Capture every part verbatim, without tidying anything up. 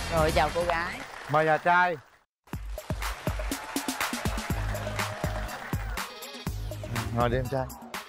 Rồi chào cô gái. Mời nhà trai. Ngồi đi em trai.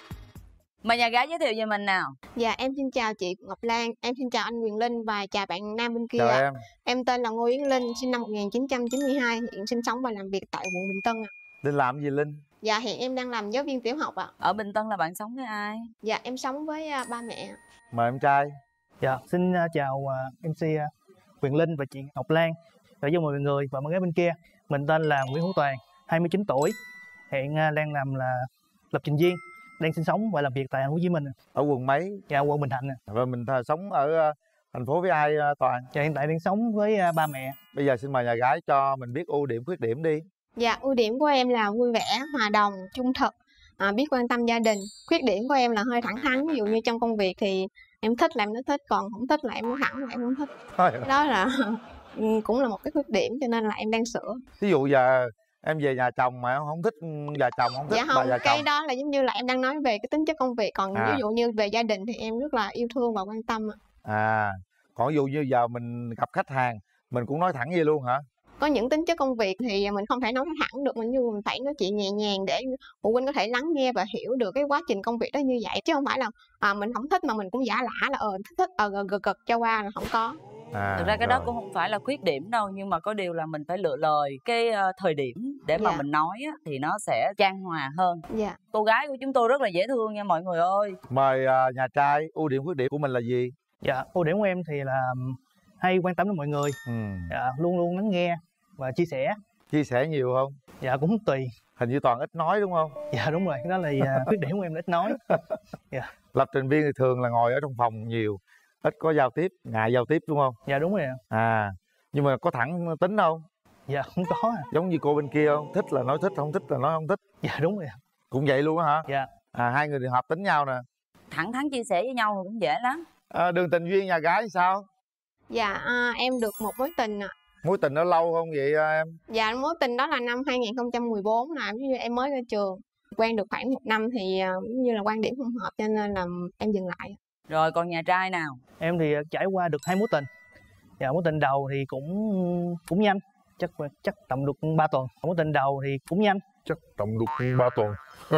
Mời nhà gái giới thiệu về mình nào. Dạ em xin chào chị Ngọc Lan, em xin chào anh Quyền Linh và chào bạn nam bên kia. Chào em. Em tên là Ngô Yến Linh, sinh năm một nghìn chín trăm chín mươi hai, hiện sinh sống và làm việc tại quận Bình Tân ạ. Linh làm gì Linh? Dạ hiện em đang làm giáo viên tiểu học ạ. Ở Bình Tân là bạn sống với ai? Dạ em sống với uh, ba mẹ. Mời em trai. Dạ xin uh, chào uh, em xê uh, Quyền Linh và chị Ngọc Lan và với mọi người và mọi gái bên kia. Mình tên là Nguyễn Hữu Toàn, hai mươi chín tuổi, hiện uh, đang làm là lập trình viên, đang sinh sống và làm việc tại thành phố Hồ Chí Minh. Ở quận mấy? Dạ quận Bình Thạnh. Và mình th- sống ở uh, thành phố với ai uh, Toàn? Dạ hiện tại đang sống với uh, ba mẹ. Bây giờ xin mời nhà gái cho mình biết ưu điểm khuyết điểm đi. Dạ ưu điểm của em là vui vẻ, hòa đồng, trung thực, à, biết quan tâm gia đình. Khuyết điểm của em là hơi thẳng thắn, ví dụ như trong công việc thì em thích là em nói thích, còn không thích là em nói thẳng là em không thích. Thôi. Đó là cũng là một cái khuyết điểm cho nên là em đang sửa. Ví dụ giờ em về nhà chồng mà em không thích nhà chồng, không thích Dạ bà không, già cái chồng. đó là giống như là em đang nói về cái tính chất công việc. Còn À. ví dụ như về gia đình thì em rất là yêu thương và quan tâm. À, còn ví dụ như giờ mình gặp khách hàng mình cũng nói thẳng vậy luôn hả? Có những tính chất công việc thì mình không thể nói thẳng được, mình như mình phải nói chuyện nhẹ nhàng để phụ huynh có thể lắng nghe và hiểu được cái quá trình công việc đó như vậy, chứ không phải là à, mình không thích mà mình cũng giả lả là ờ thích thích ờ gật gật gật cho qua là không có. À, Thực ra cái rồi. đó cũng không phải là khuyết điểm đâu, nhưng mà có điều là mình phải lựa lời cái uh, thời điểm để mà Dạ. mình nói á, thì nó sẽ chan hòa hơn. Dạ. Cô gái của chúng tôi rất là dễ thương nha mọi người ơi. Mời uh, nhà trai, ưu điểm khuyết điểm của mình là gì? Dạ ưu điểm của em thì là hay quan tâm đến mọi người, Ừ. dạ, luôn luôn lắng nghe và chia sẻ. Chia sẻ nhiều không? Dạ cũng tùy. Hình như Toàn ít nói đúng không? Dạ đúng rồi, đó là uh, khuyết điểm của em là ít nói. Dạ. Lập trình viên thì thường là ngồi ở trong phòng nhiều, ít có giao tiếp, ngại giao tiếp đúng không? Dạ đúng rồi ạ. À, nhưng mà có thẳng tính không? Dạ không có à. Giống như cô bên kia không? Thích là nói thích, không thích là nói không thích. Dạ đúng rồi ạ. Cũng vậy luôn á hả? Dạ. À, hai người thì hợp tính nhau nè. Thẳng thắn chia sẻ với nhau thì cũng dễ lắm. À, đường tình duyên nhà gái sao? Dạ à, em được một mối tình ạ. Mối tình nó lâu không vậy à, em? Dạ mối tình đó là năm hai nghìn không trăm mười bốn, là ví dụ em mới ra trường, quen được khoảng một năm thì uh, như là quan điểm không hợp cho nên là em dừng lại. Rồi còn nhà trai nào? Em thì trải qua được hai mối tình. Dạ mối tình đầu thì cũng cũng nhanh, chắc chắc tầm được ba tuần. Mối tình đầu thì cũng nhanh, Chắc tầm được ba tuần.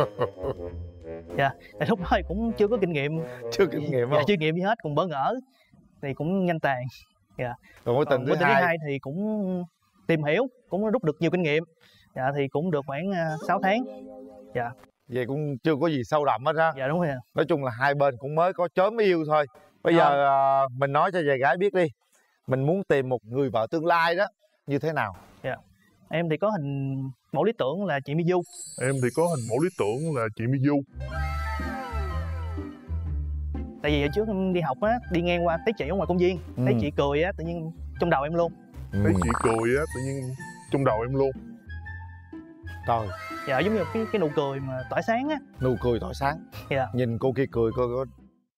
dạ tại lúc đó thì cũng chưa có kinh nghiệm. Chưa kinh nghiệm Dạ không? chưa kinh nghiệm gì hết, còn bỡ ngỡ thì cũng nhanh tàn. Dạ. Còn mối tình Còn thứ mối tình thứ hai? hai thì cũng tìm hiểu, cũng rút được nhiều kinh nghiệm. Dạ thì cũng được khoảng uh, sáu tháng. Dạ. Vậy cũng chưa có gì sâu đậm hết á. Dạ đúng rồi ạ. Nói chung là hai bên cũng mới có chớm yêu thôi. Bây giờ à, mình nói cho nhà gái biết đi, mình muốn tìm một người vợ tương lai đó như thế nào? Dạ. Em thì có hình mẫu lý tưởng là chị My Du. Em thì có hình mẫu lý tưởng là chị My Du. Tại vì ở trước em đi học á, đi ngang qua thấy chị ở ngoài công viên, Ừ. thấy chị cười á, tự nhiên trong đầu em luôn. Thấy chị cười á, tự nhiên trong đầu em luôn. Trời, Dạ giống như cái cái nụ cười mà tỏa sáng á. nụ cười tỏa sáng. Dạ. Nhìn cô kia cười coi có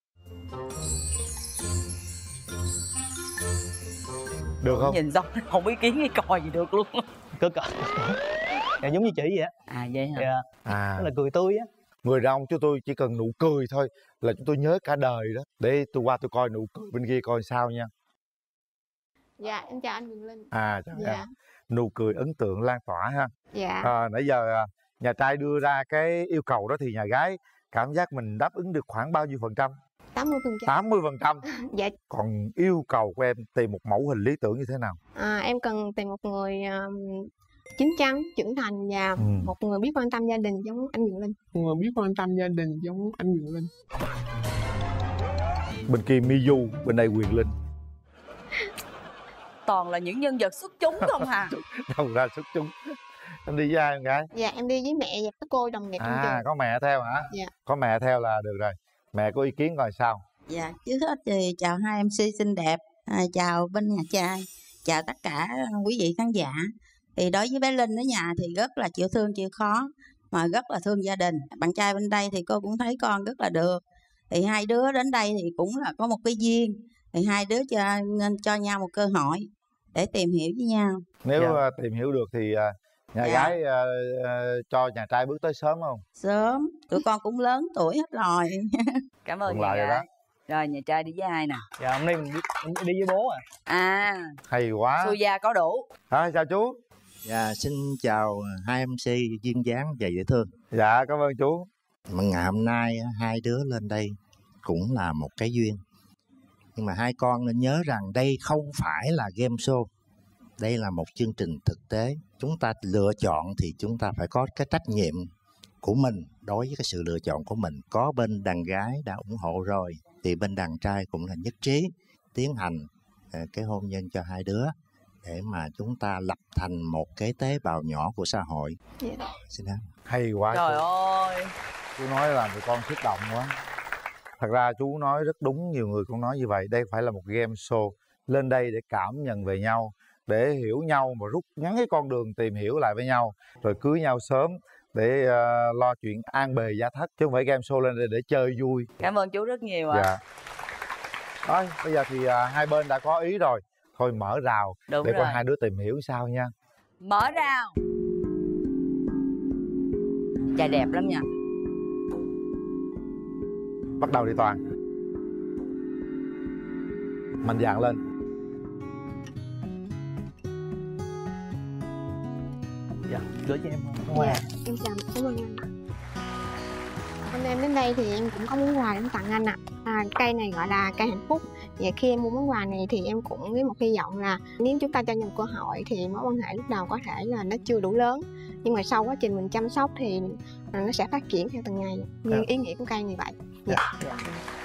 được không? Nhìn xong không ý kiến hay coi gì được luôn. Cơ cỡ. Dạ giống như chị vậy á. À vậy hả? Dạ. À, Đó là cười tươi á. người đàn ông chúng tôi chỉ cần nụ cười thôi là chúng tôi nhớ cả đời đó. Để tôi qua tôi coi nụ cười bên kia coi sao nha. Dạ em chào anh Quyền Linh. À, chào Dạ. em. Nụ cười ấn tượng lan tỏa ha. Dạ. À, nãy giờ à, nhà trai đưa ra cái yêu cầu đó thì nhà gái cảm giác mình đáp ứng được khoảng bao nhiêu phần trăm? tám mươi phần trăm. tám mươi phần trăm. Dạ. Còn yêu cầu của em tìm một mẫu hình lý tưởng như thế nào? À, em cần tìm một người um, chín chắn, trưởng thành và Ừ. một người biết quan tâm gia đình giống anh Quyền Linh. Một người biết quan tâm gia đình giống anh Quyền Linh. Bên kia My Du, bên đây Quyền Linh. Toàn là những nhân vật xuất chúng không hà? Đâu ra xuất chúng. Em đi với ai em gái? Dạ em đi với mẹ và các cô đồng nghiệp trong À, trường. có mẹ theo hả? Dạ. Có mẹ theo là được rồi. Mẹ có ý kiến rồi sao? Dạ, trước hết thì chào hai em xê xinh đẹp, à, chào bên nhà trai, chào tất cả quý vị khán giả. Thì đối với bé Linh ở nhà thì rất là chịu thương chịu khó, mà rất là thương gia đình. Bạn trai bên đây thì cô cũng thấy con rất là được. Thì hai đứa đến đây thì cũng là có một cái duyên. Thì hai đứa cho nên cho nhau một cơ hội để tìm hiểu với nhau. Nếu Dạ. à, tìm hiểu được thì à, nhà Dạ. gái à, à, cho nhà trai bước tới sớm không? Sớm, tụi con cũng lớn tuổi hết rồi. Cảm ơn Còn nhà lại rồi gái. đó. Rồi nhà trai đi với ai nè? Dạ hôm nay mình đi, mình đi với bố à. À, Hay quá. xuôi da có đủ. À, chào chú. Dạ, xin chào hai em xê duyên dáng và dễ thương. Dạ, cảm ơn chú. Mà ngày hôm nay hai đứa lên đây cũng là một cái duyên. Nhưng mà hai con nên nhớ rằng đây không phải là game show. Đây là một chương trình thực tế. Chúng ta lựa chọn thì chúng ta phải có cái trách nhiệm của mình đối với cái sự lựa chọn của mình. Có bên đàn gái đã ủng hộ rồi thì bên đàn trai cũng là nhất trí tiến hành cái hôn nhân cho hai đứa để mà chúng ta lập thành một cái tế bào nhỏ của xã hội. Yeah. Xin lỗi. Hay quá. Trời chú. ơi, Chú nói làm tụi con xúc động quá. Thật ra chú nói rất đúng, nhiều người cũng nói như vậy. Đây phải là một game show. Lên đây để cảm nhận về nhau, để hiểu nhau mà rút ngắn cái con đường tìm hiểu lại với nhau, rồi cưới nhau sớm để uh, lo chuyện an bề gia thất, chứ không phải game show lên đây để chơi vui. cảm ơn chú rất nhiều ạ. Dạ. Thôi bây giờ thì uh, hai bên đã có ý rồi, thôi mở rào. Đúng để rồi. coi hai đứa tìm hiểu sao nha. Mở rào. Trai đẹp lắm nha. Bắt đầu đi Toàn. Mạnh dạn lên. Dạ, gửi cho em hoa. Dạ, em chào, cảm ơn anh. Hôm nay em đến đây thì em cũng có món quà để tặng anh ạ. À. À, cây này gọi là cây hạnh phúc. Và khi em mua món quà này thì em cũng với một hy vọng là nếu chúng ta cho nhau cơ hội thì mối quan hệ lúc đầu có thể là nó chưa đủ lớn, nhưng mà sau quá trình mình chăm sóc thì nó sẽ phát triển theo từng ngày. Như ý nghĩa của cây này vậy. Dạ. Dạ.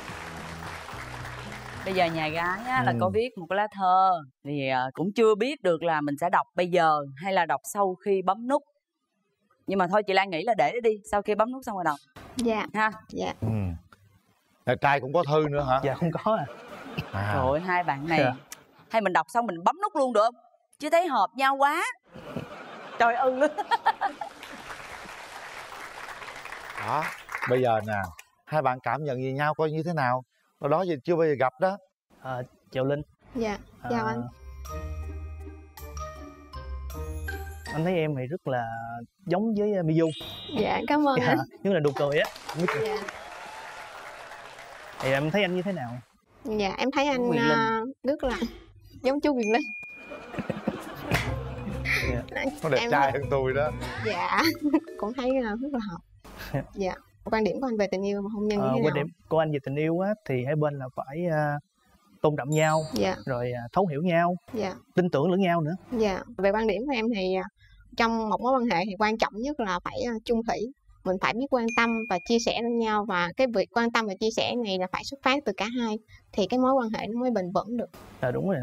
Bây giờ nhà gái á, là Ừ. có viết một cái lá thơ thì à, cũng chưa biết được là mình sẽ đọc bây giờ hay là đọc sau khi bấm nút. Nhưng mà thôi chị Lan nghĩ là để nó đi, sau khi bấm nút xong rồi đọc Dạ. ha. Dạ. Ừ. Nhà trai cũng có thư nữa hả? Dạ không có à. À. Trời ơi, hai bạn này Dạ. hay mình đọc xong mình bấm nút luôn được không? Chứ thấy hợp nhau quá. Trời ơi luôn. Đó, bây giờ nè, hai bạn cảm nhận về nhau coi như thế nào? Ở đó giờ chưa bao giờ gặp đó. À, chào Linh. Dạ. Chào À, anh. Anh thấy em này rất là giống với uh, Miu. Dạ, cảm ơn Dạ, anh. nhưng là nụ cười á. Dạ. Thì em thấy anh như thế nào? Dạ, em thấy anh Quyền Linh. à, rất là giống chú Quyền Linh. Dạ. Nó đẹp Em- trai hơn tôi đó. Dạ, cũng thấy à, rất là hợp. Dạ. Quan điểm của anh về tình yêu và hôn nhân như Ờ, thế quan nào? điểm của anh về tình yêu á thì hai bên là phải uh, tôn trọng nhau, Dạ. rồi uh, thấu hiểu nhau, Dạ. tin tưởng lẫn nhau nữa. Dạ. Về quan điểm của em thì à, trong một mối quan hệ thì quan trọng nhất là phải à, chung thủy. Mình phải biết quan tâm và chia sẻ lẫn nhau, và cái việc quan tâm và chia sẻ này là phải xuất phát từ cả hai thì cái mối quan hệ nó mới bền vững được. Là đúng rồi.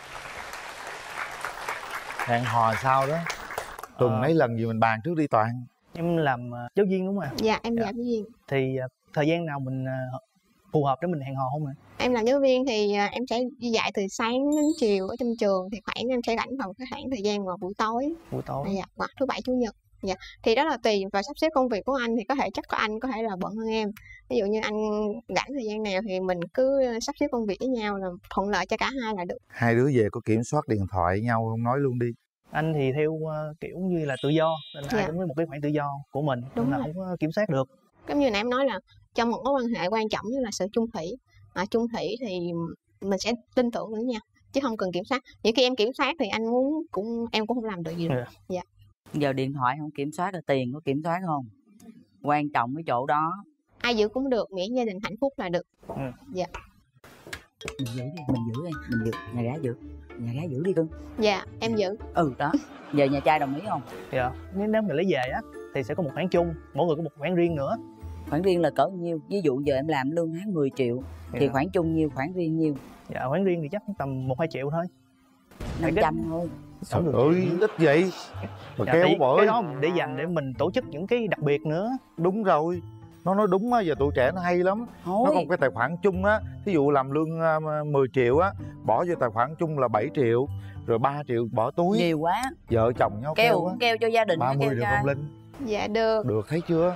Hẹn hò sao đó? Tuần Ờ. mấy lần gì mình bàn trước đi Toàn. Em làm uh, giáo viên đúng không ạ? Dạ, em Dạ. giáo viên. Thì uh, thời gian nào mình uh, phù hợp để mình hẹn hò không ạ? Em làm giáo viên thì à, em sẽ đi dạy từ sáng đến chiều ở trong trường, thì khoảng em sẽ rảnh vào cái khoảng thời gian vào buổi tối. Buổi tối. Dạ, hoặc thứ bảy chủ nhật. Dạ. Thì đó là tùy vào sắp xếp công việc của anh, thì có thể chắc có anh có thể là bận hơn em. Ví dụ như anh rảnh thời gian nào thì mình cứ sắp xếp công việc với nhau là thuận lợi cho cả hai là được. Hai đứa về có kiểm soát điện thoại với nhau không, nói luôn đi. Anh thì theo uh, kiểu như là tự do, nên ai Dạ. cũng có một cái khoảng tự do của mình, Đúng nên là rồi. không có kiểm soát được. Giống như nãy em nói là trong một mối quan hệ quan trọng nhất là sự chung thủy. À, chung thủy thì mình sẽ tin tưởng lẫn nhau chứ không cần kiểm soát. Những khi em kiểm soát thì anh muốn cũng em cũng không làm được gì được. Dạ. Giờ điện thoại không kiểm soát được, tiền có kiểm soát không? Quan trọng cái chỗ đó. Ai giữ cũng được, miễn gia đình hạnh phúc là được. Ừ. Dạ. Mình giữ đi, mình giữ đi, mình giữ, nhà gái giữ, nhà gái giữ đi cưng. Dạ, em giữ. Ừ đó. Giờ nhà trai đồng ý không? Dạ. Nếu nếu mình lấy về á thì sẽ có một khoản chung, mỗi người có một khoản riêng nữa. Khoản riêng là cỡ nhiêu? Ví dụ giờ em làm lương tháng mười triệu thì Dạ. khoản chung nhiêu, khoản riêng nhiêu? Dạ, khoản riêng thì chắc tầm một hai triệu thôi. năm trăm thôi. Trời ơi, ít vậy. Rồi Dạ, kéo thì bởi. cái đó để dành để mình tổ chức những cái đặc biệt nữa. Đúng rồi. Nó nói đúng á, giờ tụi trẻ nó hay lắm. Thôi. Nó có một cái tài khoản chung á. Thí dụ làm lương uh, mười triệu á, bỏ vô tài khoản chung là bảy triệu, rồi ba triệu bỏ túi. Nhiều quá. Vợ chồng nhau Kêu kéo á. kêu cho gia đình. ba mươi kêu được cho... không Linh? Dạ được. Được, thấy chưa?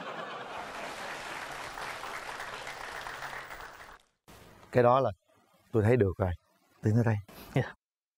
Cái đó là tôi thấy được rồi. Tiến tới đây. Dạ.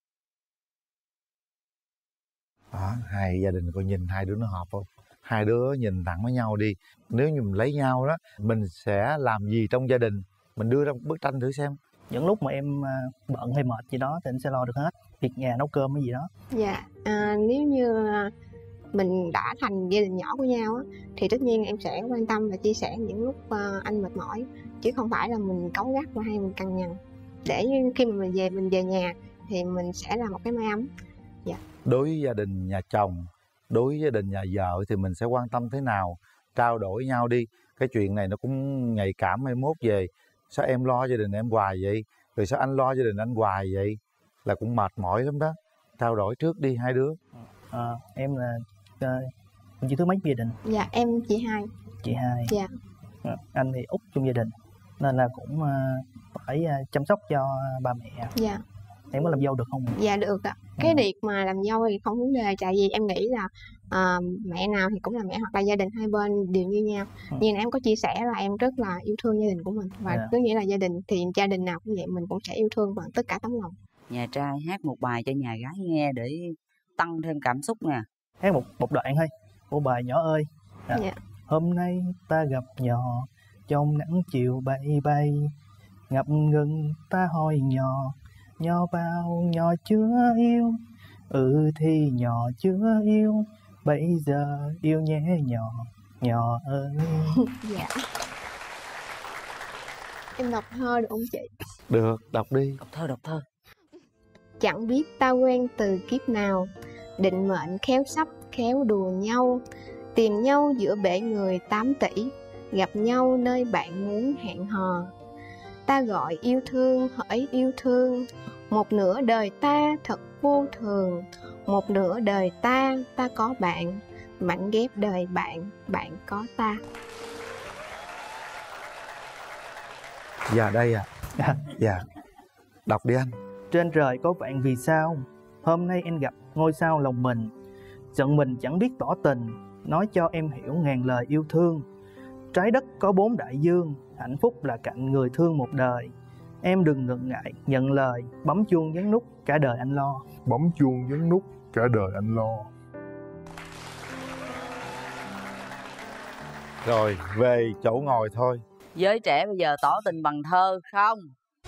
Đó, hai gia đình coi nhìn hai đứa nó hợp không? Hai đứa nhìn thẳng với nhau đi. Nếu như mình lấy nhau đó, mình sẽ làm gì trong gia đình mình đưa ra một bức tranh thử xem. Những lúc mà em à, bận hay mệt gì đó thì anh sẽ lo được hết việc nhà, nấu cơm cái gì đó. Dạ, à, nếu như mình đã thành gia đình nhỏ của nhau á, thì tất nhiên em sẽ quan tâm và chia sẻ những lúc uh, anh mệt mỏi, chứ không phải là mình cáu gắt và hay mình cằn nhằn, để khi mà mình về mình về nhà thì mình sẽ là một cái mái ấm. Dạ. Đối với gia đình nhà chồng, đối với gia đình nhà vợ thì mình sẽ quan tâm thế nào, trao đổi nhau đi. Cái chuyện này nó cũng nhạy cảm, mai mốt về sao em lo gia đình em hoài vậy, rồi sao anh lo gia đình anh hoài vậy, là cũng mệt mỏi lắm đó. Trao đổi trước đi hai đứa. À, em là uh, chị thứ mấy gia đình? Dạ em chị hai. Chị hai. Dạ. À, anh thì út trong gia đình nên là cũng uh, phải uh, chăm sóc cho ba mẹ. Dạ. Em có làm dâu được không? Dạ được ạ. Cái việc mà làm dâu thì không vấn đề, tại vì em nghĩ là uh, mẹ nào thì cũng là mẹ, hoặc là gia đình hai bên đều như nhau. Ừ. Nhưng em có chia sẻ là em rất là yêu thương gia đình của mình, và yeah. cứ nghĩa là gia đình thì gia đình nào cũng vậy, mình cũng sẽ yêu thương bằng tất cả tấm lòng. Nhà trai hát một bài cho nhà gái nghe để tăng thêm cảm xúc nè. Hát một một đoạn thôi, của bài Nhỏ ơi. À, yeah. Hôm nay ta gặp nhỏ trong nắng chiều bay bay, ngập ngừng ta hỏi nhỏ, nhỏ bao nhỏ chưa yêu, ừ thì nhỏ chưa yêu, bây giờ yêu nhé nhỏ, nhỏ ơi. Dạ. Em đọc thơ được không chị? Được, đọc đi. Đọc thơ, đọc thơ. Chẳng biết ta quen từ kiếp nào, định mệnh khéo sắp khéo đùa nhau, tìm nhau giữa bể người tám tỷ, gặp nhau nơi bạn muốn hẹn hò. Ta gọi yêu thương hỡi yêu thương, một nửa đời ta thật vô thường, một nửa đời ta ta có bạn, mảnh ghép đời bạn, bạn có ta. Dạ đây à. À. Dạ. Đọc đi anh. Trên trời có vạn vì sao, hôm nay em gặp ngôi sao lòng mình, giận mình chẳng biết tỏ tình, nói cho em hiểu ngàn lời yêu thương. Trái đất có bốn đại dương, hạnh phúc là cạnh người thương một đời. Em đừng ngần ngại nhận lời, bấm chuông nhấn nút cả đời anh lo. Bấm chuông nhấn nút cả đời anh lo. Rồi về chỗ ngồi thôi. Giới trẻ bây giờ tỏ tình bằng thơ không?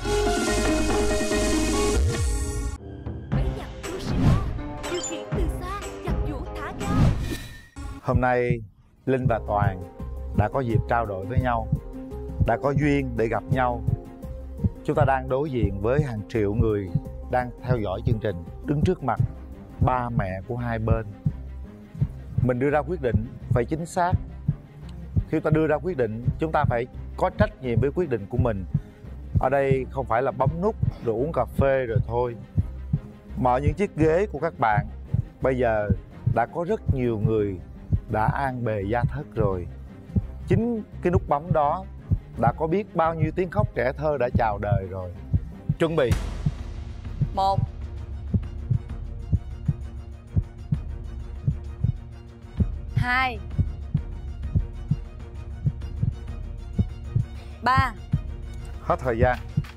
Hôm nay Linh và Toàn đã có dịp trao đổi với nhau, đã có duyên để gặp nhau. Chúng ta đang đối diện với hàng triệu người đang theo dõi chương trình, đứng trước mặt ba mẹ của hai bên. Mình đưa ra quyết định phải chính xác. Khi chúng ta đưa ra quyết định, chúng ta phải có trách nhiệm với quyết định của mình. Ở đây không phải là bấm nút rồi uống cà phê rồi thôi. Mọi những chiếc ghế của các bạn bây giờ đã có rất nhiều người đã an bề gia thất rồi. Chính cái nút bấm đó đã có biết bao nhiêu tiếng khóc trẻ thơ đã chào đời rồi. Chuẩn bị. Một. Hai. Ba. Hết thời gian.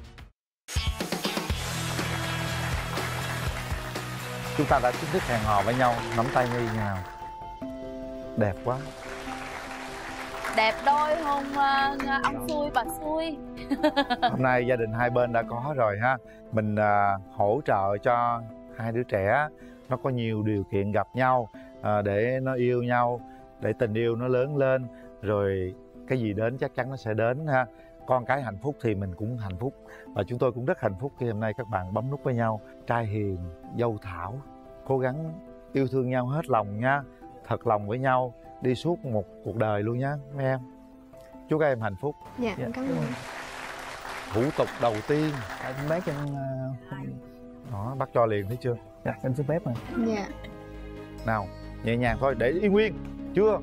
Chúng ta đã chính thức hẹn hò với nhau, nắm tay như nào. Đẹp quá. Đẹp đôi hôn uh, ông xui bà xui. Hôm nay gia đình hai bên đã có rồi ha. Mình uh, hỗ trợ cho hai đứa trẻ nó có nhiều điều kiện gặp nhau, uh, để nó yêu nhau, để tình yêu nó lớn lên. Rồi cái gì đến chắc chắn nó sẽ đến ha. Con cái hạnh phúc thì mình cũng hạnh phúc. Và chúng tôi cũng rất hạnh phúc khi hôm nay các bạn bấm nút với nhau. Trai hiền, dâu thảo, cố gắng yêu thương nhau hết lòng nha. Thật lòng với nhau, đi suốt một cuộc đời luôn nhá mấy em. Chúc các em hạnh phúc. Dạ, dạ. Cảm ơn. Thủ tục đầu tiên. Anh bác cho anh... Đó, bác cho liền thấy chưa? Dạ, anh xin phép rồi. Dạ. Nào, nhẹ nhàng thôi, để yên nguyên. Chưa?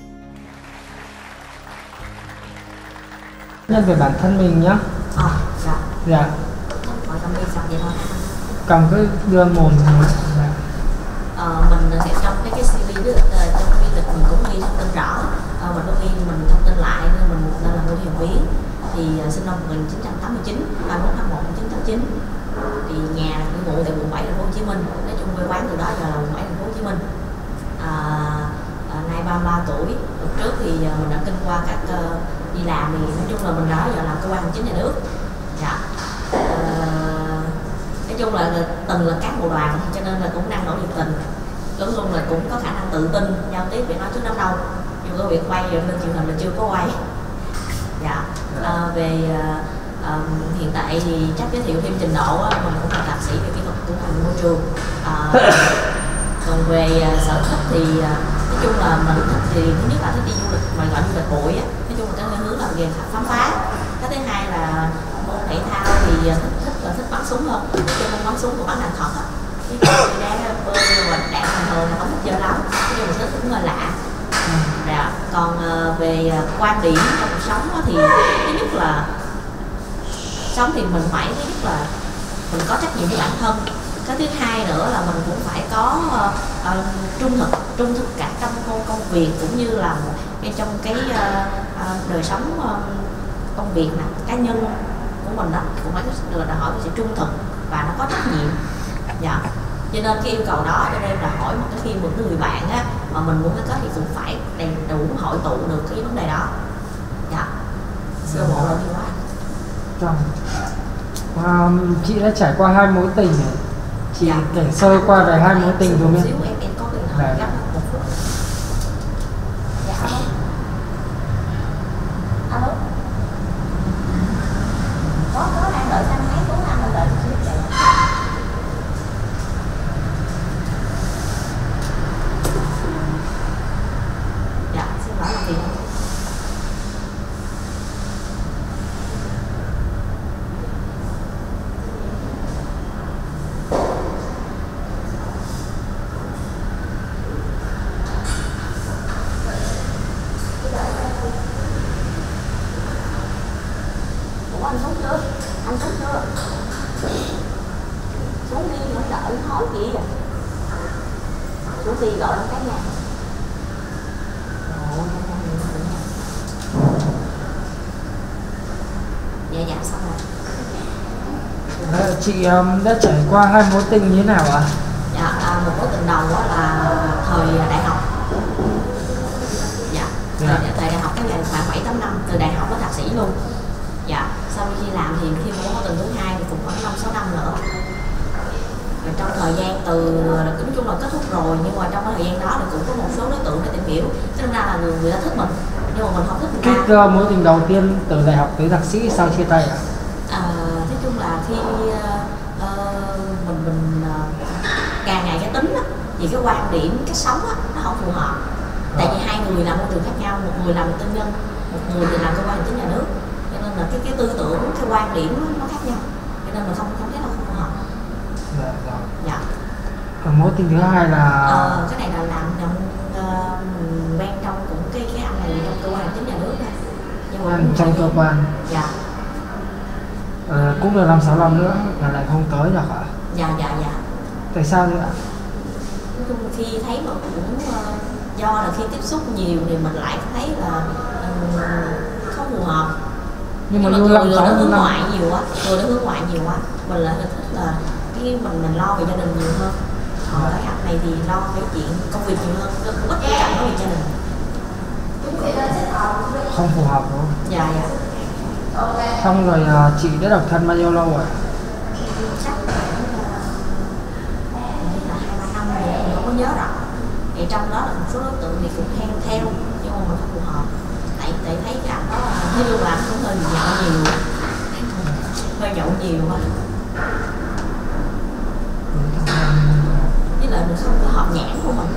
Nói về bản thân mình nhá. À, dạ. Dạ. Hỏi trong đi xong vậy thôi. Cầm cái đưa mồm. Dạ. Ờ, mình sẽ trong cái cái xê vê đó, trong cái lịch mình cũng ghi thông tin rõ. Ờ, mình có ghi mình thông tin lại nên mình nên là Nguyễn Hiền Quyến. Thì uh, sinh năm một nghìn chín trăm tám mươi chín, ba mươi mốt tháng một năm một nghìn chín trăm tám mươi chín. Thì nhà cư ngụ tại quận bảy thành phố Hồ Chí Minh. Nói chung quê quán từ đó giờ là quận bảy thành phố Hồ Chí Minh. À, à, nay ba mươi ba tuổi. Lúc trước thì uh, mình đã kinh qua các uh, đi làm, thì nói chung là mình đó giờ làm cơ quan hành chính nhà nước. Dạ. À, nói chung là từng là cán bộ đoàn cho nên là cũng năng nổ nhiệt tình, nói chung là cũng có khả năng tự tin giao tiếp để nói trước đám đông, nhưng có việc quay lên truyền hình là chưa có quay. Dạ. À, về à, hiện tại thì chắc giới thiệu thêm trình độ á, mình cũng là thạc sĩ về kỹ thuật tuần hoàn môi trường. À, còn về à, sở thích thì à, nói chung là mình thích thì thứ nhất là thích đi du lịch, mà gọi du lịch bụi á, nói chung là cái hướng là về khám phá. Cái thứ hai là môn thể thao thì thích thích là thích bắn súng hơn, cho môn bắn súng của bắn đạn thật á, cái người đá bơi và đạn bình thường là không thích chơi lắm, nhưng mà thích cũng là lạ. Dạ. Còn uh, về uh, quan điểm trong cuộc sống đó, thì thứ nhất là sống thì mình phải thứ nhất là mình có trách nhiệm với bản thân, cái thứ hai nữa là mình cũng phải có uh, uh, trung thực trung thực cả trong công việc cũng như là ngay trong cái uh, uh, đời sống uh, công việc nè, cá nhân của mình đó cũng phải được đòi hỏi sự trung thực và nó có trách nhiệm. Dạ. Cho nên cái yêu cầu đó cho nên là hỏi một cái khi một người bạn á mà mình muốn cái kết thì cũng phải đầy đủ hội tụ được cái vấn đề đó. Dạ. Sơ bộ là như vậy. Vâng. À, chị đã trải qua hai mối tình này. Chị dạ. kể sơ qua về hai mối tình rồi xíu em em có quyền hỏi gấp một phút. Dạ. Alo. Có có đang đợi thang máy, có đang đợi xíu vậy. Dạ, xin lỗi làm gì không? Anh xuống chưa? Anh xuống chưa? Xuống đi, vẫn đợi hỏi gì vậy? Xuống đi gọi lên cái nhà. Dạ dạ xong rồi. À, chị um, đã trải qua hai mối tình như thế nào ạ? À? Dạ, à, một mối tình đầu đó là thời đại học. Dạ, thời, dạ. thời đại học cái này khoảng bảy tám năm, từ đại học đến thạc sĩ luôn. Dạ, sau khi làm thì khi có mối tình thứ hai thì cũng khoảng năm sáu năm nữa. Rồi trong thời gian từ nói chung là kết thúc rồi, nhưng mà trong cái thời gian đó thì cũng có một số đối tượng để tìm hiểu, cho nên ra là người người ta thích mình nhưng mà mình không thích người ta. Cái uh, mối tình đầu tiên từ đại học tới thạc sĩ sao chia tay ạ? À? À, nói chung là khi uh, mình mình uh, càng ngày cái tính á, vì cái quan điểm cái sống á nó không phù hợp. Tại vì hai người làm môi trường khác nhau, một người làm tư nhân, một người thì làm cơ quan hành chính nhà nước, cho nên là cái cái tư tưởng, cái quan điểm nó khác nhau, cho nên mình không không thấy nó không phù hợp. Dạ, dạ. Dạ. Còn mối tình thứ hai là ờ, cái này là làm trong uh, quen trong cũng cái cái anh này trong cơ quan hành chính nhà nước này. Nhưng mà trong cơ quan. Dạ. Ờ, cũng được năm sáu năm nữa mà lại không tới được ạ? Dạ dạ dạ. Tại sao vậy ạ? Nói chung khi thấy mà cũng uh, do là khi tiếp xúc nhiều thì mình lại thấy là um, không phù hợp. Nhưng, Nhưng mà luôn người, người nó hướng ngoại nhiều quá, người nó hướng ngoại nhiều quá, mình lại thích là cái mình mình lo về gia đình nhiều hơn. Còn cái anh này thì lo về chuyện công việc nhiều hơn, rất ít cái cảnh về gia đình. Không phù hợp đúng không? Dạ dạ. Xong rồi chị đã độc thân bao nhiêu lâu rồi? Chắc là hai ba năm rồi, mình không có nhớ rõ. Thì trong đó là một số đối tượng thì cũng theo theo nhưng mà mình không phù hợp. Tại tại thấy cái anh đó thấy luôn là anh cũng hơi nhậu nhiều, hơi nhậu nhiều quá. Với lại mình không có hợp nhãn của mình.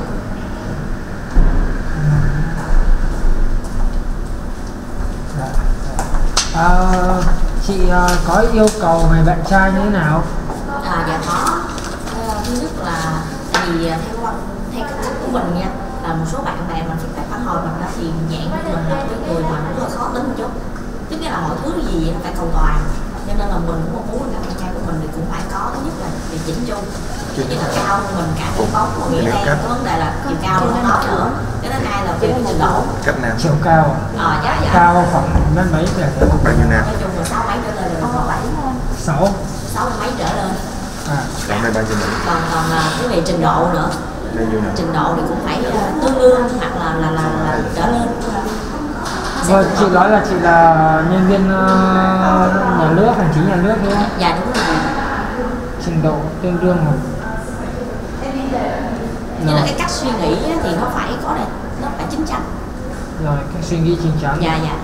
Dạ. À, chị uh, có yêu cầu về bạn trai như thế nào? À, dạ có. À, thứ nhất là tại vì theo theo cái cách của mình nha, là một số bạn bè mình feedback phản hồi mình đó thì dạng của mình là cái người mà nó rất là khó tính một chút, tức nghĩa là mọi thứ gì nó phải cầu toàn, cho nên là mình cũng muốn là bạn trai của mình thì cũng phải có thứ nhất là về chỉnh chu, như là cao hơn mình cả cái bóng của nghĩa đen, có vấn đề là chiều cao nó không có nữa. Cái thứ hai là về cái trình độ. Cách nào? Chiều cao. Ờ, dạ dạ. Cao khoảng mét mấy vậy? Bao nhiêu nào? Nói chung là sáu mấy trở lên là có bảy. Sáu. Sáu mấy trở lên. À. Còn đây bao nhiêu nữa? Còn còn cái về trình độ nữa. Bao nhiêu nào? Trình độ thì cũng phải uh, tương đương hoặc là là là, là trở lên. sẽ Vâng, chị nói là chị là nhân viên uh, nhà nước, hành chính nhà nước đúng không? Dạ đúng rồi. Trình độ tương đương không? Như là cái cách suy nghĩ á, thì nó phải có này, nó phải chín chắn. Rồi, cách suy nghĩ chín chắn. Dạ dạ.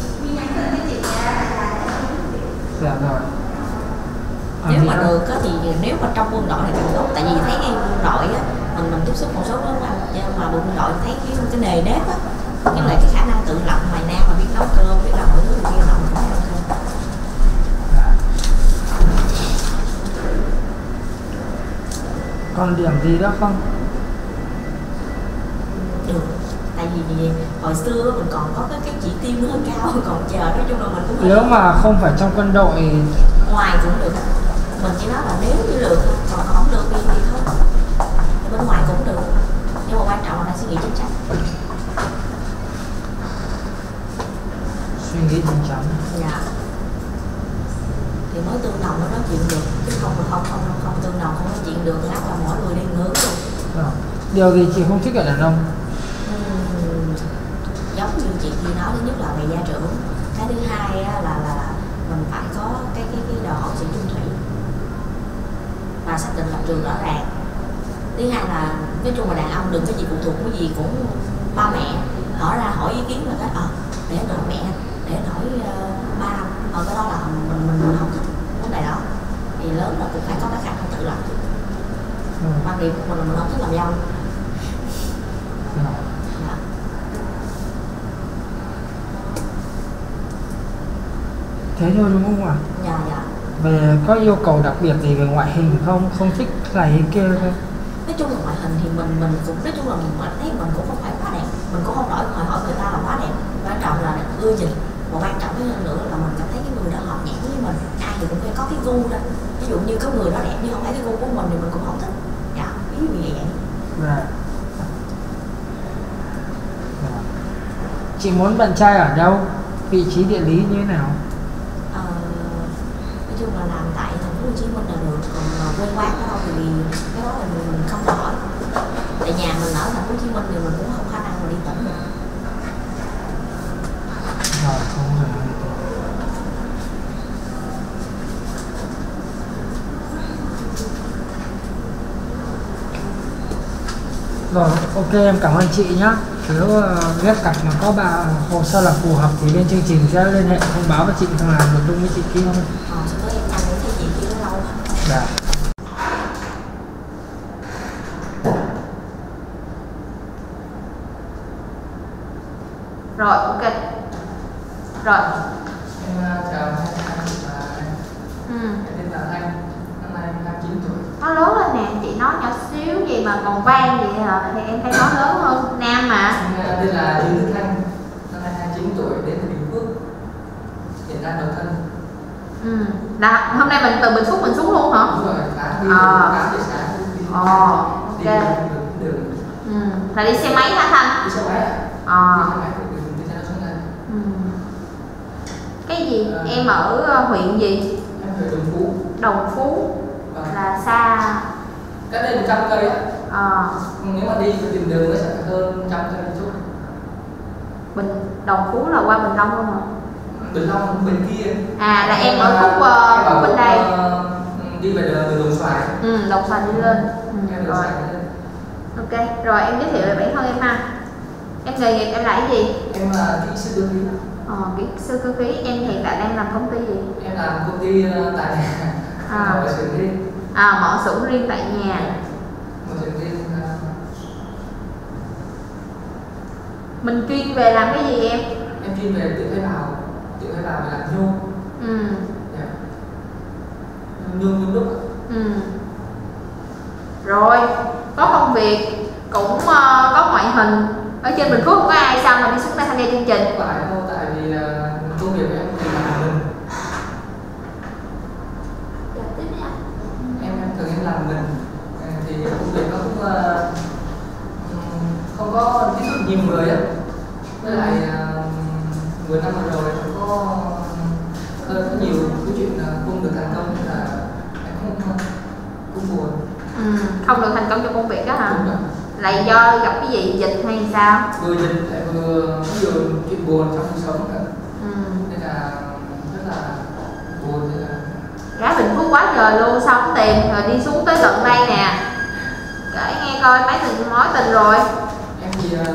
Dạ rồi. À, Nếu mà nữa. được á, thì nếu mà trong quân đội thì càng tốt, tại vì thấy cái quân đội á, mình mình tiếp xúc một số đó mà nhưng mà quân đội thấy cái cái nề nếp á, cái là cái khả năng tự lập ngoài nam mà biết nấu cơm, biết làm mọi thứ thì kia làm cũng ok. Còn điểm gì đó không? Được, tại vì hồi xưa mình còn có cái, cái chỉ tiêu nó hơi cao, còn chờ nói chung là mình cũng Nếu mà không phải trong quân đội ngoài cũng được, mình chỉ nói là nếu như được, còn không được thì thì thôi, thì bên ngoài cũng được, nhưng mà quan trọng là suy nghĩ chính xác. suy nghĩ chín chắn. Dạ. Thì mới tương đồng nó nói chuyện được, chứ không không không không, không tương đồng không nói chuyện được thì ác là mỗi người đi hướng luôn. Rồi. Điều gì chị không thích ở đàn ông? Uhm, giống như chị Chi nói, thứ nhất là về gia trưởng, cái thứ hai á, là là mình phải có cái cái cái đòi hỏi sự trung thủy và xác định lập trường rõ ràng. Thứ hai là nói chung là đàn ông đừng cái gì phụ thuộc cái gì cũng ba mẹ, hỏi ra hỏi ý kiến là cái ờ à, để hỏi mẹ, để hỏi uh, ba, ở cái đó là mình mình mình không thích vấn đề đó, thì lớn là cũng phải có cái khả năng tự lập. Ừ. Quan điểm của mình là mình không thích làm dâu. Ừ. Dạ. Thế thôi đúng không ạ? Dạ dạ. Về có yêu cầu đặc biệt gì về ngoại hình không? Không thích này hay kia không? Nói chung là ngoại hình thì mình mình cũng nói chung là mình thấy mình cũng không phải quá đẹp, mình cũng không đòi hỏi hỏi người ta là quá đẹp, quan trọng là ưa nhìn, và quan trọng hơn nữa là mình cảm thấy cái người đó hợp nhãn với mình. Ai thì cũng phải có cái gu đó, ví dụ như có người đó đẹp nhưng không phải cái gu của mình thì mình cũng không thích. Dạ, ví dụ như vậy. Dạ. Chị muốn bạn trai ở đâu? Vị trí địa lý như thế nào? Ờ, nói chung là làm tại thành phố Hồ Chí Minh là được, còn quê quán ở đâu thì cái đó là mình không hỏi. Tại nhà mình ở thành phố Hồ Chí Minh thì mình cũng không khả năng mà đi tỉnh được. Rồi, không rồi. Rồi, ok, em cảm ơn chị nhé. Nếu uh, ghép cặp mà có bà hồ sơ là phù hợp thì bên chương trình sẽ liên hệ thông báo với chị thằng làm được đúng với chị kia không? Ờ, sẽ có em ăn với chị kia nó lâu. Dạ. Rồi, ok. Rồi. Em chào anh và Ừ. em tên là Anh, năm nay em hai mươi chín tuổi. Nó lớn lên nè, chị nói nhỏ xíu gì mà còn vang vậy hả? Thì em phải nói lớn hơn, nam mà. Em tên là Dương Đức Thanh, năm nay hai mươi chín tuổi, đến từ Bình Phước, hiện đang độc thân. Ừ. Đã, hôm nay mình từ Bình Phước mình xuống luôn hả? Đúng rồi, sáng đi À. tám giờ sáng đi. Ồ, Đi ok. đường, đường. Ừ. Là đi xe máy hả Thanh? Đi xe máy ạ. À. Đi xe máy từ đường đi ra xuống đây. Ừ. Cái gì? À. Em ở ờ, huyện gì? Em ở Đồng Phú. Đồng Phú. Vâng. Là xa. Cách đây một trăm cây á. À. Nếu mà đi tìm đường nó sẽ hơn trăm cây một chút. Bình Đồng Phú là qua Bình Long luôn hả? Bình Long bên kia. À là em ở khúc uh, khúc bên đây. Uh, đi về đường từ Đồng Xoài. Ừ, Đồng Xoài đi lên. Ừ, Em rồi. Xoài lên. Ok, rồi em giới thiệu về bản thân em ha. Em nghề nghiệp em là cái gì? Em là kỹ sư cơ khí. Ờ, kỹ sư cơ khí. Em hiện tại đang làm công ty gì? Em làm công ty uh, tại nhà. À. Mở xưởng riêng. À, mở xưởng riêng tại nhà. Mở xưởng riêng. Uh... Mình chuyên về làm cái gì em? Em chuyên về tự thay vào, tự thay vào để làm nhôm. Ừ. Yeah. Nhôm nhôm đúc. Ừ. Rồi, có công việc cũng uh, có ngoại hình. Ở trên Bình Phước không có ai sao mà đi xuống đây tham gia chương trình? Không phải đâu, tại vì uh, công việc của em thì làm mình. Dạ, tiếp đi ạ. Em em thường em làm mình thì công việc nó cũng uh, không có tiếp xúc nhiều người á. Với lại uh, mười năm vừa rồi cũng có hơi có nhiều cái chuyện uh, không được thành công nên là em cũng cũng buồn. Ừ, không được thành công trong công việc á hả? Đúng rồi. Là do gặp cái gì, dịch hay sao? Vừa dịch lại vừa vừa chuyện buồn trong cuộc sống nữa. Ừ. Nên là rất là buồn. Nên là Gái Bình Phước quá trời luôn, sao không tìm rồi đi xuống tới tận đây nè. Kể nghe coi mấy tình mối tình rồi. Em thì uh,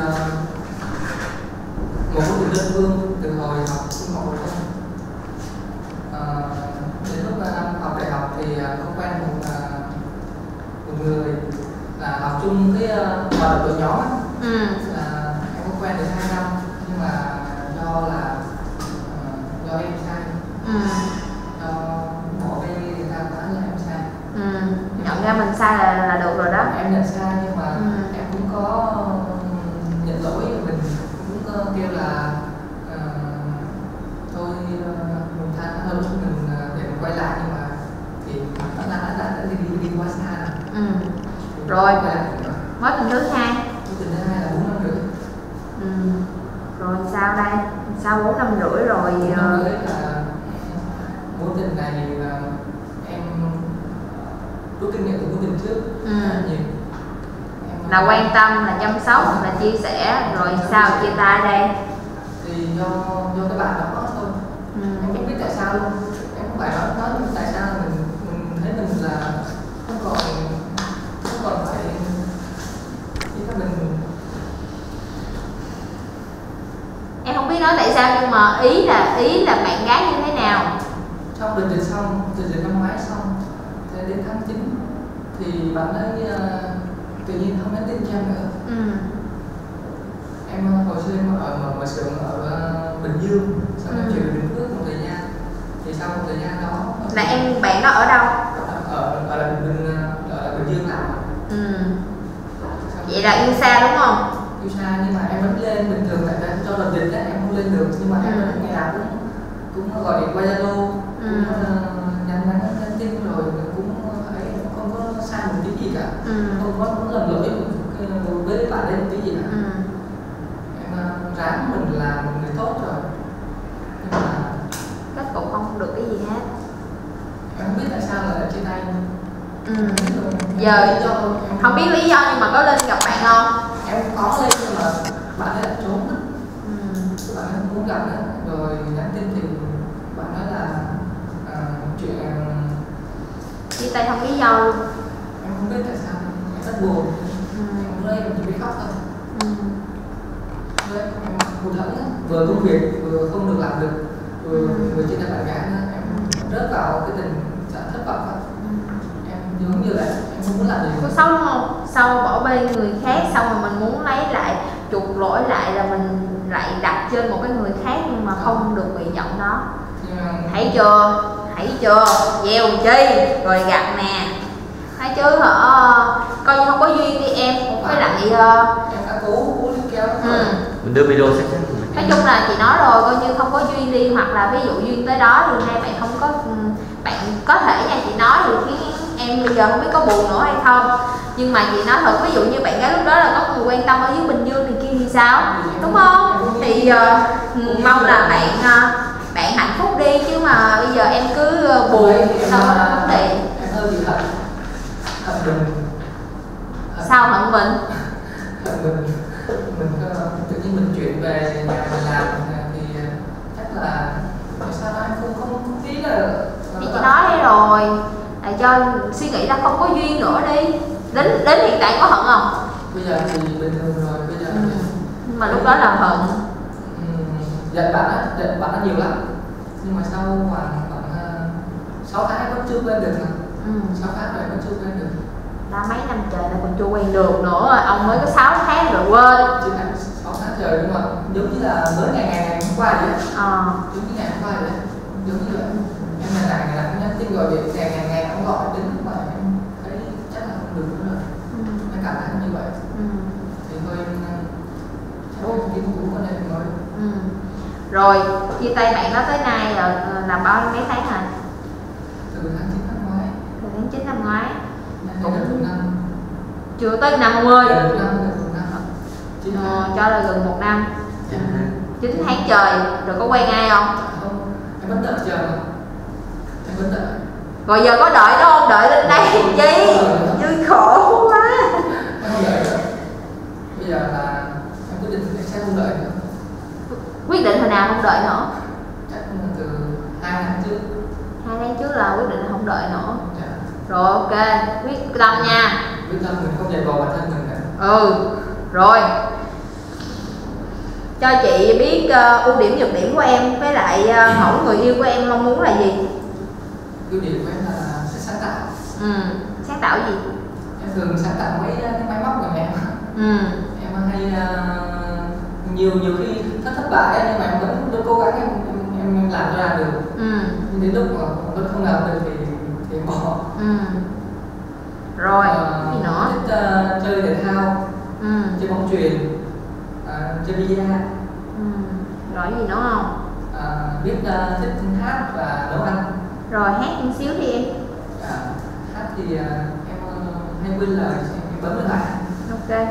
một cái tình đơn phương từ hồi học trung học phổ thông. Uh, đến lúc năm uh, học đại học thì uh, có quen một uh, một người là học chung cái uh, hoạt động đội nhóm á. Ừ. Là em có quen được hai năm nhưng mà do là uh, do em sai. Ừ. Do bỏ bê người ta quá là em sai. Ừ. Nhận ra mình sai là là được rồi đó. Em nhận sai nhưng mà ừ. em cũng có nhận lỗi, mình cũng có kêu là uh, thôi uh, mình tha hơn mình uh, để mình quay lại, nhưng mà thì đã đã đã, đã đi, đi đi quá xa rồi. Ừ. Rồi mối tình thứ hai. Mối tình thứ hai là bốn năm rưỡi. Ừ. Rồi sao đây? Sau bốn năm rưỡi rồi. bốn năm rưỡi là mối tình này là em rút kinh nghiệm từ mối tình trước. Ừ. Nhiều. Là quan tâm, là chăm sóc, là chia sẻ, rồi sao chia tay đây? Thì do do cái bạn đó thôi. Ừ. Em không biết tại sao luôn. Em không phải nói nói tại sao mình mình thấy mình là không còn không còn phải như các mình. Em không biết nói tại sao, nhưng mà ý là ý là bạn gái như thế nào? Trong đợt dịch xong, đợt dịch năm ngoái xong, thế đến tháng chín thì bạn ấy uh, tự nhiên không nhắn tin cho em nữa. Ừ. Em hồi xưa em ở mở, mở xưởng ở uh, Bình Dương, sau đó ừ. chuyển về Bình Phước một thời gian. Thì sau một thời gian đó là em bạn đó ở đâu? Ở ở là Bình ở Bình Dương làm. Ừ. Vậy là yêu xa đúng không? Yêu xa nhưng mà em vẫn lên bình thường, tại vì cho đợt dịch đấy em không lên được, nhưng mà ừ. em vẫn ngày nào cũng cũng gọi điện qua Zalo, ừ. cũng uh, nhắn nhắn nhắn tin rồi cũng ấy, không có sai một tí gì cả, ừ. không có muốn lầm lỗi với bạn ấy một tí gì cả. ừ. Em uh, ráng mình là một người tốt rồi, nhưng mà kết cục không được cái gì hết. Em không biết tại sao lại chia tay. Ừ. Giờ không biết lý do nhưng mà có lên gặp bạn không? Em có lên nhưng mà bạn ấy đã trốn. Ừ. Bạn ấy không muốn gặp nữa, rồi nhắn tin thì bạn nói là uh, chuyện chia tay không lý do luôn. Em không biết tại sao, em rất buồn. Ừ. Em lên em chỉ biết khóc thôi. Ừ. Đấy, em hụt hẫng, vừa công việc vừa không được làm được, vừa ừ. vừa chia tay bạn gái nữa, em rớt vào cái tình trạng thất vọng thôi. Em giống như là em không muốn làm gì. Có xấu đúng không? Sau bỏ bê người khác, xong rồi mình muốn lấy lại, chuộc lỗi lại là mình lại đặt trên một cái người khác nhưng mà không được nguyện vọng đó. Yeah. Thấy chưa? Thấy chưa? Gieo chi rồi gặp nè. Thấy chứ hả? Coi như không có duyên đi em, với lại uh... em đã cố cố đi kéo. Ừ. Mình đưa video xác xác. Nói chung là chị nói rồi, coi như không có duyên đi, hoặc là ví dụ duyên tới đó thì hai bạn không có, bạn có thể nha, chị nói thì khiến em bây giờ không biết có buồn nữa hay không, nhưng mà chị nói thật, ví dụ như bạn gái lúc đó là có người quan tâm ở dưới Bình Dương thì kia thì sao, đúng không? Thì uh, mong là bạn uh, bạn hạnh phúc đi, chứ mà bây giờ em cứ uh, buồn sao có vấn đề. Em hơi bị hận hận mình. Sao hận mình? Hận mình mình tự nhiên mình chuyển về nhà mình làm thì chắc là tại sao em không không không nghĩ là thì chị nói đây rồi, là cho suy nghĩ là không có duyên nữa đi. Đến đến hiện tại có hận không? Bây giờ thì bình thường rồi, bây giờ ừ. Nhưng mà lúc đó là hận. Ừ, giận bạn á, giận bạn nó nhiều lắm, nhưng mà sau khoảng khoảng sáu tháng vẫn chưa quen được mà. Ừ. sáu tháng rồi vẫn chưa quen được. Đã mấy năm trời là còn chưa quen được nữa, ông mới có sáu tháng rồi quên. Chứ anh sáu tháng trời nhưng mà giống như là mới ngày ngày ngày hôm qua vậy á. Ờ. Giống như ngày hôm qua vậy, giống như vậy. Em ngày nào ngày nào cũng nhắn tin gọi điện, ngày ngày ngày cũng gọi đến lúc mà em thấy chắc là không được nữa rồi. Ừ. Em cảm thấy như vậy. Ừ. Thì thôi em chắc em cũng có nên nói. Ừ. Rồi chia tay bạn đó tới nay là, là bao nhiêu mấy tháng hả? Từ tháng chín năm ngoái. Từ tháng chín năm ngoái. Cũng năm. Chưa tới năm mươi. Gần một năm, gần một năm. Ờ, cho là gần một năm. chín tháng trời, rồi có quen ai không? Không, em vẫn đợi chờ mà. Em vẫn đợi. Rồi giờ có đợi đó không? Đợi lên đây chi? Vui khổ quá. Em không đợi nữa. hồi nào không đợi nữa? Chắc từ hai tháng trước. Hai tháng trước là quyết định là không đợi nữa. Dạ. Rồi ok, quyết tâm nha. Quyết tâm mình không dạy bò bản thân mình nữa. Ừ, rồi. Cho chị biết uh, ưu điểm nhược điểm của em với lại uh, mẫu người yêu của em mong muốn là gì? Ưu điểm của em là sẽ sáng tạo. Ừ, sáng tạo gì? Em thường sáng tạo mấy cái máy móc của em. Ừ. Em hay uh, nhiều nhiều khi thất thất bại nhưng mà em vẫn vẫn cố gắng em em, em làm cho ra được. Ừ. Nhưng đến lúc mà vẫn không làm được thì thì bỏ. Ừ. Rồi, uh, gì nữa? Thích uh, chơi thể thao. Ừ. Chơi bóng chuyền. Uh, chơi bida. Ừ. Rồi gì nữa không? À, biết uh, thích hát và nấu ăn. Rồi hát một xíu đi em. À, hát thì uh, em uh, hay quên lời em bấm lại. Ok.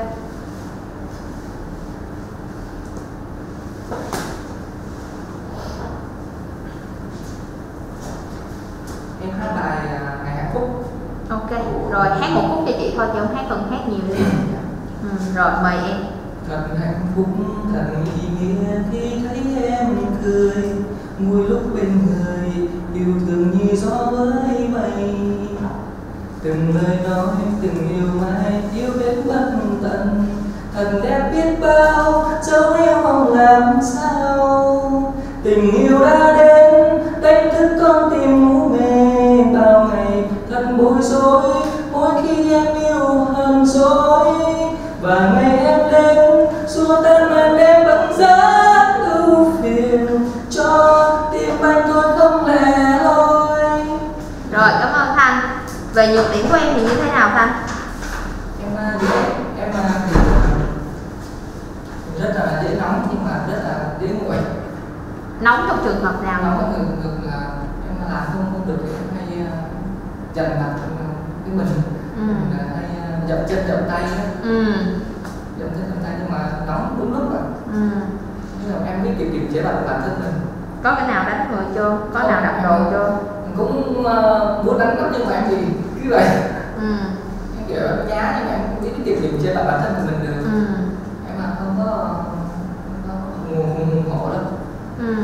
Em hát bài uh, Ngày Hạnh Phúc. Ok, rồi hát một phút cho chị thôi chứ không hát cần hát nhiều đi. Ừ, rồi mời em. Thật hạnh phúc, thật ý nghĩa khi thấy em cười, mỗi lúc bên người yêu thương như gió với mây. Từng lời nói, từng yêu mai, yêu đến bất tận, thật đẹp biết bao, dẫu yêu mong làm sao. Tình yêu đã đến, đánh thức con tim ngủ mê bao ngày, thật bối rối, mỗi khi em yêu hờn dỗi. Và ngày em đến, xua tan màn đêm bận giá ưu phiền, cho tim anh tôi không lẻ loi. Rồi, cảm ơn Thanh. Về nhược điểm của em thì như thế nào Thanh? Em dễ, em thì rất là dễ nóng nhưng mà rất là dễ nguội. Nóng trong trường hợp nào? Nóng trong trường hợp là em làm không không được thì em hay dần mặt cái mình, ừ. Mình hay dậm chân dậm tay ấy. Ừ. Dậm chân dậm tay nhưng mà nóng đúng lúc rồi. Ừ. Nhưng mà em biết kiềm kiềm chế bản bản thân mình. Có cái nào đánh người chưa? Có không, nào đập đồ chưa? Cũng uh, muốn đánh lắm nhưng mà em thì cứ vậy. Ừ. Em kiểu em nhá nhưng mà em cũng biết kiềm kiềm chế bản bản thân của mình được. Ừ. Em mà không có không có hùng hùng hổ lắm. Ừ.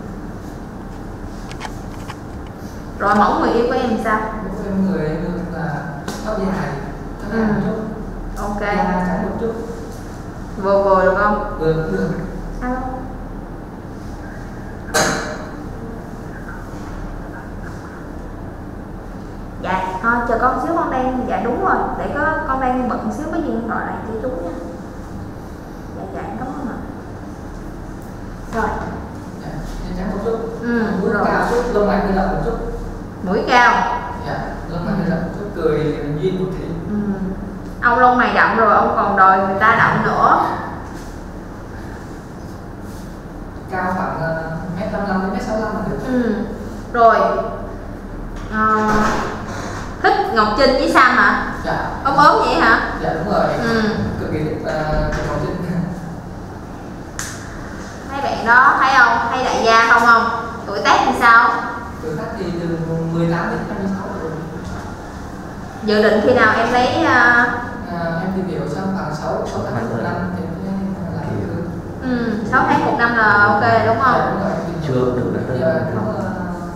Rồi mẫu người yêu của em sao? Mẫu em người em được là tóc dài, tóc dài một chút. Ok. Da trắng một chút. Vừa vừa được không? Vừa được. Alo. Dạ, thôi chờ con xíu con đang, dạ đúng rồi, để có con đang bận xíu có gì con gọi lại cho chú nha. Dạ dạ cảm ơn ạ. Rồi. Dạ, trắng một chút. Ừ, mũi rồi. Cao chút, lông mày hơi rộng một chút. Mũi cao. Dạ, lông mày hơi rộng một chút, cười duyên một tí. Ừ. Ông lông mày đậm rồi, ông còn đòi người ta đậm nữa. Cao khoảng mét năm mươi lăm đến mét sáu mươi lăm là được. Ừ. Rồi. À, thích Ngọc Trinh với Sam hả? Dạ. Ốm ốm vậy hả? Dạ đúng rồi. Ừ. Cực kỳ thích uh, Ngọc Trinh. Mấy bạn đó thấy không? Thấy đại gia không không? Tuổi tác thì sao? Tuổi tác thì từ mười tám đến hai mươi sáu rồi. Dự định khi nào em lấy uh... à, em tìm hiểu xong khoảng sáu tháng một năm thì làm được. Ừ, sáu tháng một năm là ok đúng không? Dạ, đúng rồi. Chưa được là dạ, có, uh...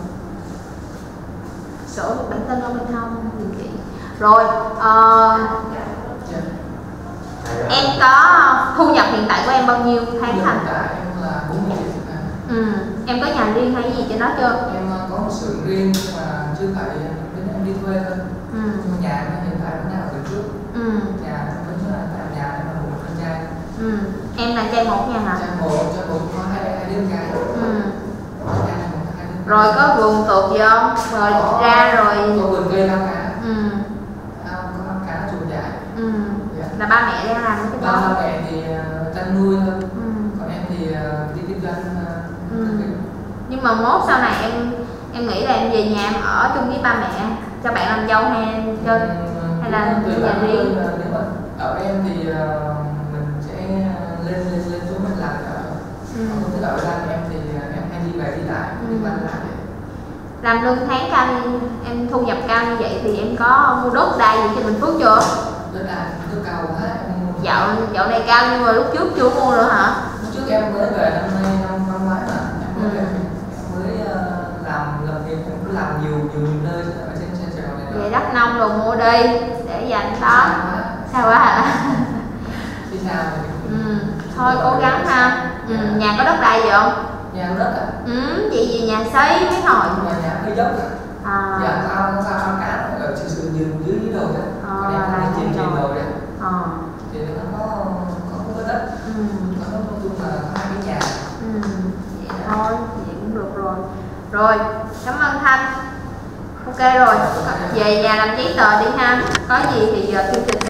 sổ bản tin không bên không điều trị. Rồi uh... dạ. Em có thu nhập hiện tại của em bao nhiêu tháng Thanh? Hiện tại em là bốn mươi triệu. Ừ. Em có nhà riêng hay gì cho nó chưa? Em có một xưởng riêng nhưng mà chưa phải đến em đi thuê thôi. Ừ. Nhưng mà nhà em hiện tại vẫn đang ở từ trước. Ừ. Nhà vẫn là tại nhà em là một con trai. Ừ. Em là trai một nha hả? Trai một, trai một có hai hai đứa gái. Ừ. Rồi có vườn tược gì không? Rồi có, ra rồi. Có vườn cây lao cá. Ừ. À, có cá chuột dài. Ừ. Dạ. Là ba mẹ đang làm cái đó. Ba mẹ thì uh, chăn nuôi thôi. Ừ. Còn em thì uh, đi kinh doanh. Uh, ừ. Nhưng mà mốt sau này em em nghĩ là em về nhà em ở chung với ba mẹ cho bạn làm dâu hay cho ừ, hay là nhà riêng? Nếu mà ở em thì uh, mình sẽ lên lên lên chỗ mình làm ở. Ừ. Còn tức là ở ra em thì em hay đi về đi lại, ừ. đi bán lại. Làm lương tháng cao như em thu nhập cao như vậy thì em có mua đất đai gì cho Bình Phước chưa? Đất đai rất cao quá. Dạo dạo này cao nhưng mà lúc trước chưa mua nữa hả? Lúc trước em mới về năm nay năm năm ngoái mà Vậy Đắk Nông đồ mua đi để dành đó. Sao quá hả? Đi sao? Ừ, thôi cố gắng ha. Ừ, nhà có đất đai gì không? Nhà có đất à? Ừ, vậy gì nhà xây mấy hồi. Nhà nhà hơi dốc. À. Dạ ao ao ao cá ở sự sự dưới dưới dưới đồ đó. Ờ, Còn em là không trên trên đồ đó. Ờ. Thì nó có có có đất. Ừ. Nó nói chung là hai cái nhà. Ừ, vậy thôi, vậy cũng được rồi. Rồi, cảm ơn Thanh. Ok rồi, về nhà làm giấy tờ đi ha. Có gì thì giờ chương trình